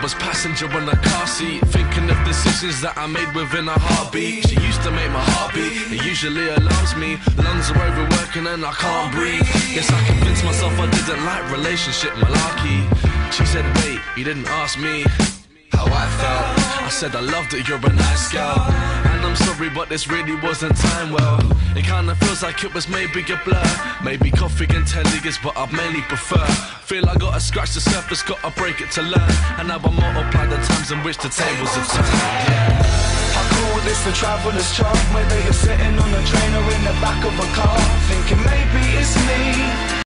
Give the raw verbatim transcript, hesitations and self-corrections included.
was passenger in the car seat, thinking of decisions that I made within a heartbeat. She used to make my heart beat, it usually alarms me. Lungs are overworking and I can't breathe. Guess I convinced myself I didn't like relationship malarkey. She said, wait, you didn't ask me how I felt. I said I loved it, you're a nice girl, and I'm sorry but this really wasn't time well. It kinda feels like it was maybe a blur. Maybe coffee and telly is what I mainly prefer. Feel I gotta scratch the surface, gotta break it to learn. And now I multiply the times in which the tables have turned, yeah. I call this the traveller's chart, whether you're sitting on a train or in the back of a car, thinking maybe it's me.